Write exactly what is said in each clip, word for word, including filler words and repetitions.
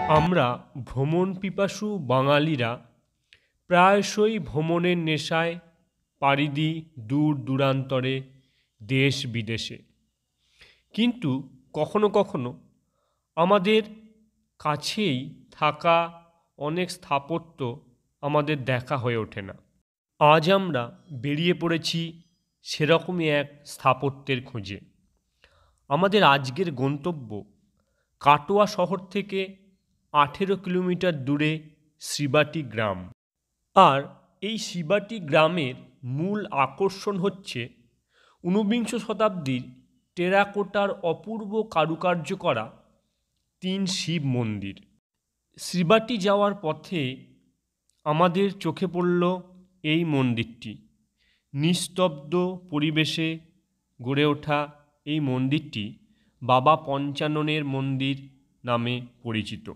আমরা ভ্রমণ পিপাসু বাঙালিরা প্রায়শই ভ্রমণের নেশায় পাড়ি দিই দূর দূরান্তরে, দেশ বিদেশে। কিন্তু কখনো কখনো আমাদের কাছেই থাকা অনেক স্থাপত্য আমাদের দেখা হয়ে ওঠে না। আজ আমরা বেরিয়ে পড়েছি সেরকমই এক স্থাপত্যের খোঁজে। আমাদের আজকের গন্তব্য কাটোয়া শহর থেকে আঠেরো কিলোমিটার দূরে শ্রীবাটি গ্রাম। আর এই শ্রীবাটি গ্রামের মূল আকর্ষণ হচ্ছে ঊনবিংশ শতাব্দীর টেরাকোটার অপূর্ব কারুকার্য করা তিন শিব মন্দির। শ্রীবাটি যাওয়ার পথে আমাদের চোখে পড়ল এই মন্দিরটি। নিস্তব্ধ পরিবেশে গড়ে ওঠা এই মন্দিরটি বাবা পঞ্চাননের মন্দির নামে পরিচিত।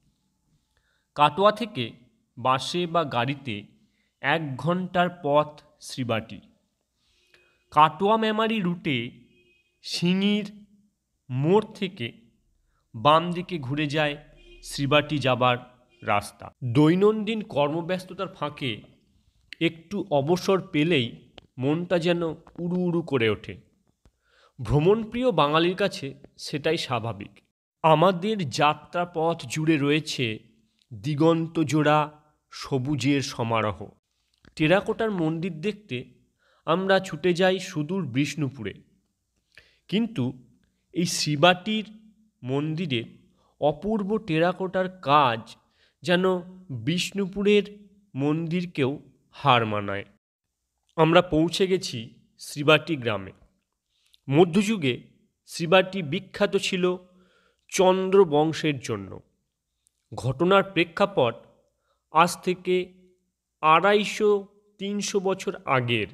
কাটোয়া থেকে বাসে বা গাড়িতে এক ঘন্টার পথ শ্রীবাটি। কাটোয়া মেমারি রুটে সিঙির মোড় থেকে বাম দিকে ঘুরে যায় শ্রীবাটি যাবার রাস্তা। দৈনন্দিন কর্মব্যস্ততার ফাঁকে একটু অবসর পেলেই মনটা যেন উড়ু উড়ু করে ওঠে। ভ্রমণপ্রিয় বাঙালির কাছে সেটাই স্বাভাবিক। আমাদের যাত্রাপথ জুড়ে রয়েছে দিগন্ত জোড়া সবুজের সমারোহ। টেরাকোটার মন্দির দেখতে আমরা ছুটে যাই সুদূর বিষ্ণুপুরে, কিন্তু এই শ্রীবাটির মন্দিরের অপূর্ব টেরাকোটার কাজ যেন বিষ্ণুপুরের মন্দিরকেও হার মানায়। আমরা পৌঁছে গেছি শ্রীবাটি গ্রামে। মধ্যযুগে শ্রীবাটি বিখ্যাত ছিল চন্দ্র বংশের জন্য। ঘটনার প্রেক্ষাপট আজ থেকে আড়াইশো তিনশো বছর আগের।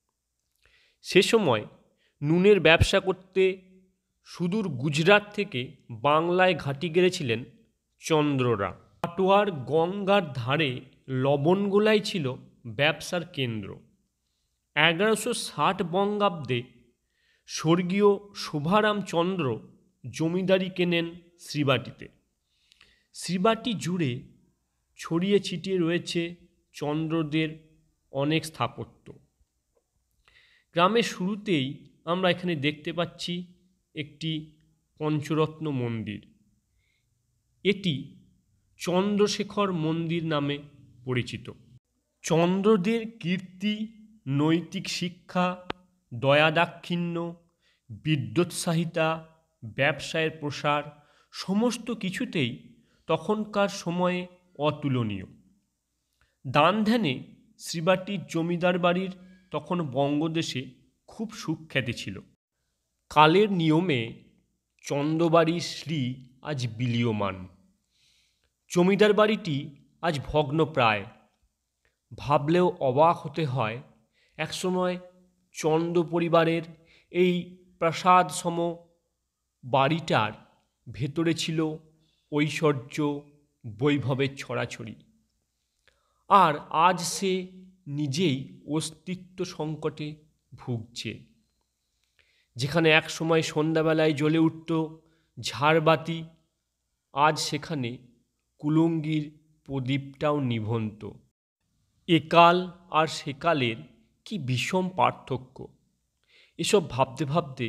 সে সময় নুনের ব্যবসা করতে সুদূর গুজরাট থেকে বাংলায় ঘাঁটি গেড়েছিলেন চন্দ্ররা। কাটোয়ার গঙ্গার ধারে লবণগোলাই ছিল ব্যবসার কেন্দ্র। এগারোশো ষাট বঙ্গাব্দে স্বর্গীয় শোভারামচন্দ্র জমিদারি কেনেন শ্রীবাটিতে। শ্রীবাটি জুড়ে ছড়িয়ে ছিটিয়ে রয়েছে চন্দ্রদের অনেক স্থাপত্য। গ্রামের শুরুতেই আমরা এখানে দেখতে পাচ্ছি একটি পঞ্চরত্ন মন্দির। এটি চন্দ্রশেখর মন্দির নামে পরিচিত। চন্দ্রদের কীর্তি, নৈতিক শিক্ষা, দয়াদাক্ষিণ্য, বিদ্যোৎসাহিতা, ব্যবসায়ের প্রসার সমস্ত কিছুতেই তখনকার সময়ে অতুলনীয়। দান ধ্যানে শ্রীবাটির জমিদার বাড়ির তখন বঙ্গদেশে খুব সুখ্যাতি ছিল। কালের নিয়মে চন্দ্রবাড়ির শ্রী আজ বিলীয়মান। জমিদার বাড়িটি আজ ভগ্নপ্রায়। ভাবলেও অবাক হতে হয়, একসময় চন্দ্র পরিবারের এই প্রাসাদসম বাড়িটার ভেতরে ছিল ঐশ্বর্য, বৈভবের ছড়াছড়ি। আর আজ সে নিজেই অস্তিত্ব সংকটে ভুগছে। যেখানে এক সময় সন্ধ্যাবেলায় জ্বলে উঠত ঝাড়বাতি, আজ সেখানে কুলঙ্গির প্রদীপটাও নিভন্ত। একাল আর সেকালের কি বিষম পার্থক্য! এসব ভাবতে ভাবতে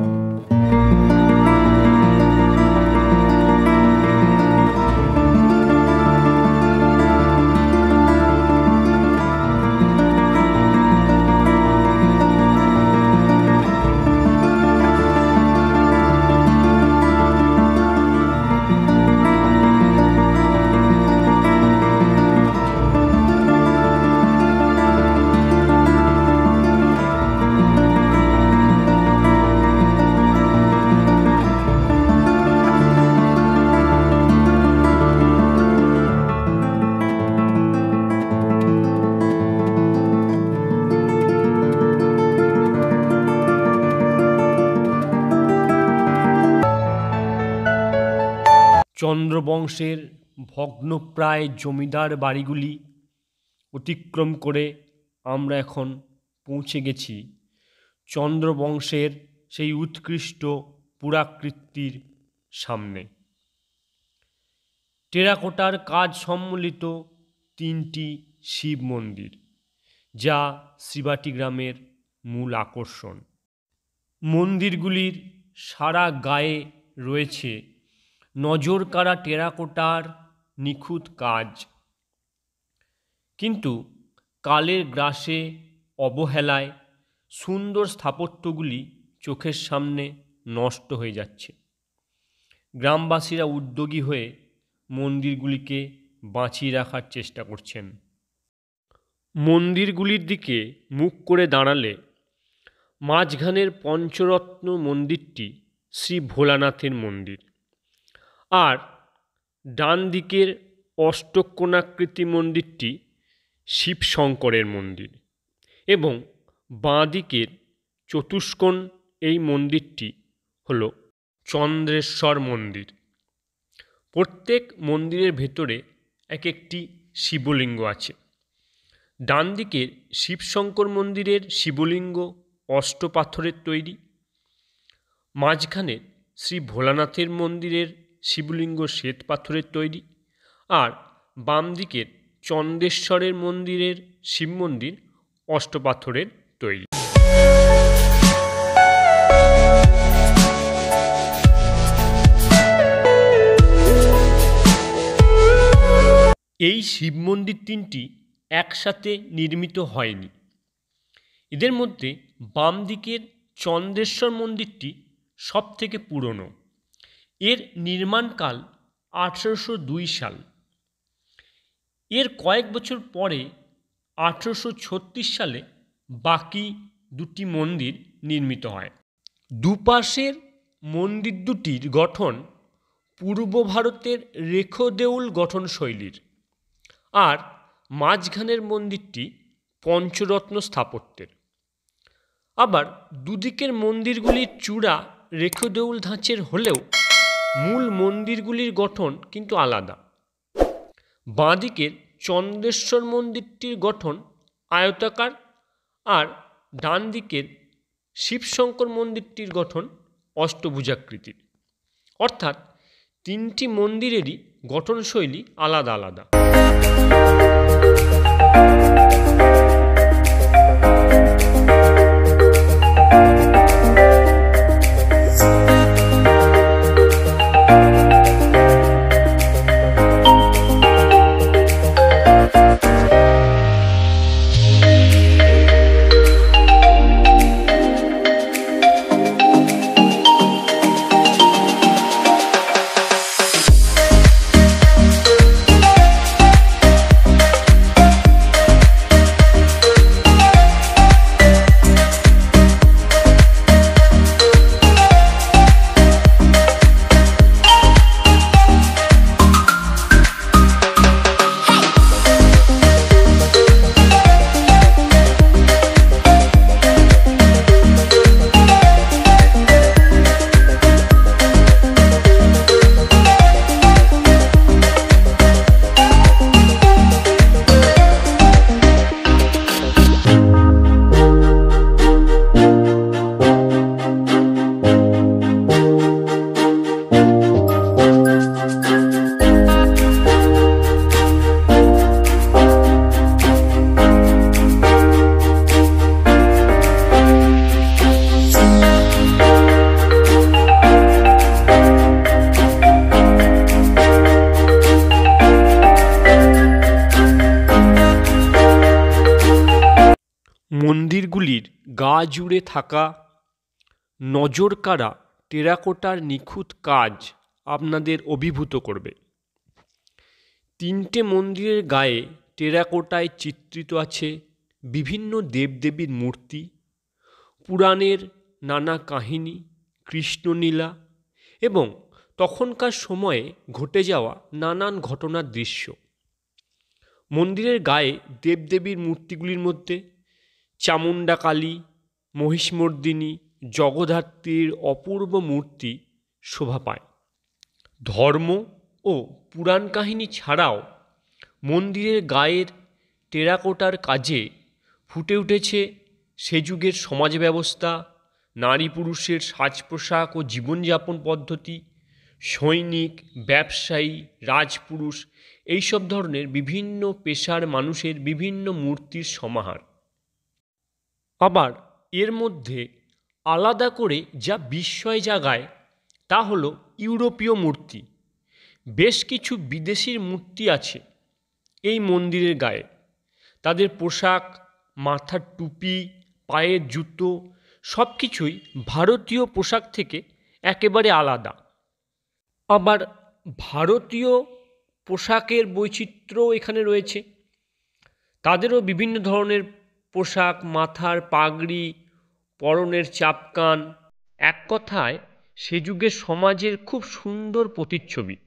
চন্দ্রবংশের ভগ্নপ্রায় জমিদার বাড়িগুলি অতিক্রম করে আমরা এখন পৌঁছে গেছি চন্দ্রবংশের সেই উৎকৃষ্ট পুরাকীর্তির সামনে। টেরাকোটার কাজ সম্মিলিত তিনটি শিব মন্দির, যা শিবাটি গ্রামের মূল আকর্ষণ। মন্দিরগুলির সারা গায়ে রয়েছে নজরকাড়া টেরাকোটার নিখুঁত কাজ, কিন্তু কালের গ্রাসে অবহেলায় সুন্দর স্থাপত্যগুলি চোখের সামনে নষ্ট হয়ে যাচ্ছে। গ্রামবাসীরা উদ্যোগী হয়ে মন্দিরগুলিকে বাঁচিয়ে রাখার চেষ্টা করছেন। মন্দিরগুলির দিকে মুখ করে দাঁড়ালে মাঝখানের পঞ্চরত্ন মন্দিরটি শ্রী ভোলানাথের মন্দির, আর ডান দিকের অষ্টকোণাকৃতি মন্দিরটি শিব শঙ্করের মন্দির এবং বাঁ দিকের চতুষ্কোণ এই মন্দিরটি হল চন্দ্রেশ্বর মন্দির। প্রত্যেক মন্দিরের ভেতরে এক একটি শিবলিঙ্গ আছে। ডান দিকের শিবশঙ্কর মন্দিরের শিবলিঙ্গ অষ্টপাথরের তৈরি, মাঝখানে শ্রী ভোলানাথের মন্দিরের শিবলিঙ্গ শ্বেত পাথরের তৈরি, আর বাম দিকের চন্দ্রেশ্বরের মন্দিরের শিব মন্দির অষ্টপাথরের তৈরি। এই শিব মন্দির তিনটি একসাথে নির্মিত হয়নি। এদের মধ্যে বাম দিকের চন্দ্রেশ্বর মন্দিরটি সব থেকে পুরনো। এর নির্মাণকাল আঠেরোশো দুই সাল। এর কয়েক বছর পরে আঠেরোশো ছত্রিশ সালে বাকি দুটি মন্দির নির্মিত হয়। দুপাশের মন্দির দুটির গঠন পূর্ব ভারতের রেখদেউল গঠনশৈলীর, আর মাঝখানের মন্দিরটি পঞ্চরত্ন স্থাপত্যের। আবার দুদিকের মন্দিরগুলির চূড়া রেখদেউল ধাঁচের হলেও মূল মন্দিরগুলির গঠন কিন্তু আলাদা। বাঁ দিকের চন্দ্রেশ্বর মন্দিরটির গঠন আয়তাকার, আর ডান দিকের শিবশঙ্কর মন্দিরটির গঠন অষ্টভুজাকৃতির। অর্থাৎ তিনটি মন্দিরেরই গঠনশৈলী আলাদা আলাদা। মন্দিরগুলির গা জুড়ে থাকা নজরকাড়া টেরাকোটার নিখুঁত কাজ আপনাদের অভিভূত করবে। তিনটে মন্দিরের গায়ে টেরাকোটায় চিত্রিত আছে বিভিন্ন দেবদেবীর মূর্তি, পুরাণের নানা কাহিনী, কৃষ্ণলীলা এবং তখনকার সময়ে ঘটে যাওয়া নানান ঘটনার দৃশ্য। মন্দিরের গায়ে দেবদেবীর মূর্তিগুলির মধ্যে চামুণ্ডা কালী, মহিষমর্দিনী, জগদ্ধাত্রীর অপূর্ব মূর্তি শোভা পায়। ধর্ম ও পুরাণ কাহিনী ছাড়াও মন্দিরের গায়ের টেরাকোটার কাজে ফুটে উঠেছে সে যুগের সমাজ ব্যবস্থা, নারী পুরুষের সাজ পোশাক ও জীবনযাপন পদ্ধতি, সৈনিক, ব্যবসায়ী, রাজপুরুষ এইসব ধরনের বিভিন্ন পেশার মানুষের বিভিন্ন মূর্তির সমাহার। আবার এর মধ্যে আলাদা করে যা বিস্ময় জাগায় তা হলো ইউরোপীয় মূর্তি। বেশ কিছু বিদেশির মূর্তি আছে এই মন্দিরের গায়ে। তাদের পোশাক, মাথার টুপি, পায়ের জুতো সব কিছুই ভারতীয় পোশাক থেকে একেবারে আলাদা। আবার ভারতীয় পোশাকের বৈচিত্র্যও এখানে রয়েছে। তাদেরও বিভিন্ন ধরনের পোশাক, মাথার পাগড়ি, পরনের চাপকান, এক কথায় সে যুগের সমাজের খুব সুন্দর প্রতিচ্ছবি।